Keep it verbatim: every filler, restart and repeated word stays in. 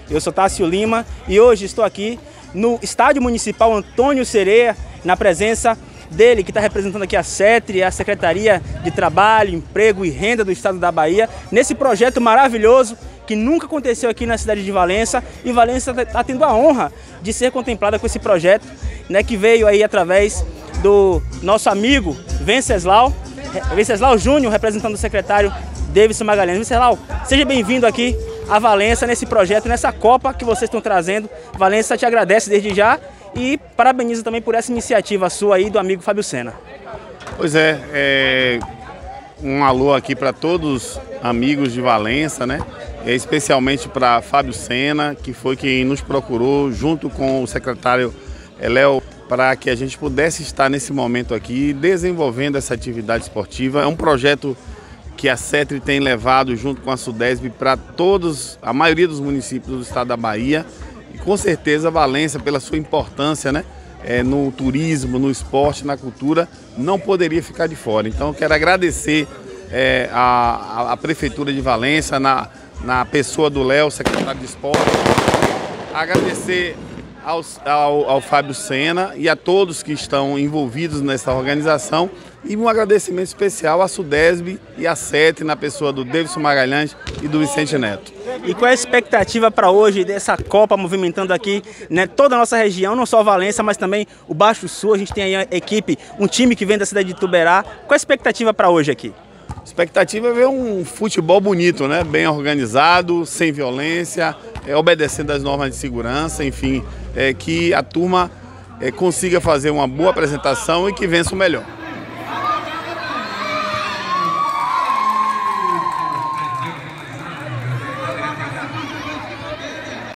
Eu sou Tássio Lima e hoje estou aqui no Estádio Municipal Antônio Sereia, na presença dele, que está representando aqui a SETRE, a Secretaria de Trabalho, Emprego e Renda do Estado da Bahia, nesse projeto maravilhoso que nunca aconteceu aqui na cidade de Valença, e Valença está tendo a honra de ser contemplada com esse projeto, né, que veio aí através do nosso amigo Venceslau, Venceslau Júnior, representando o secretário Davidson Magalhães. Venceslau, seja bem-vindo aqui a Valença nesse projeto, nessa Copa que vocês estão trazendo. Valença te agradece desde já e parabeniza também por essa iniciativa sua aí do amigo Fábio Sena. Pois é, é um alô aqui para todos os amigos de Valença, né? É, especialmente para Fábio Sena, que foi quem nos procurou junto com o secretário Léo, para que a gente pudesse estar nesse momento aqui desenvolvendo essa atividade esportiva. É um projeto que a SETRE tem levado junto com a SUDESB para todos, a maioria dos municípios do estado da Bahia, e com certeza Valença, pela sua importância, né, é, no turismo, no esporte, na cultura, não poderia ficar de fora. Então eu quero agradecer é, a, a, a Prefeitura de Valença, na, na pessoa do Léo, secretário de Esporte, agradecer Ao, ao, ao Fábio Sena e a todos que estão envolvidos nessa organização, e um agradecimento especial à SUDESB e à SETRE, na pessoa do Davidson Magalhães e do Vicente Neto. E qual é a expectativa para hoje dessa Copa movimentando aqui, né, toda a nossa região, não só Valença, mas também o Baixo Sul? A gente tem aí a equipe, um time que vem da cidade de Tuberá. Qual é a expectativa para hoje aqui? A expectativa é ver um futebol bonito, né? Bem organizado, sem violência, é, obedecendo às normas de segurança, enfim, é, que a turma é, consiga fazer uma boa apresentação e que vença o melhor.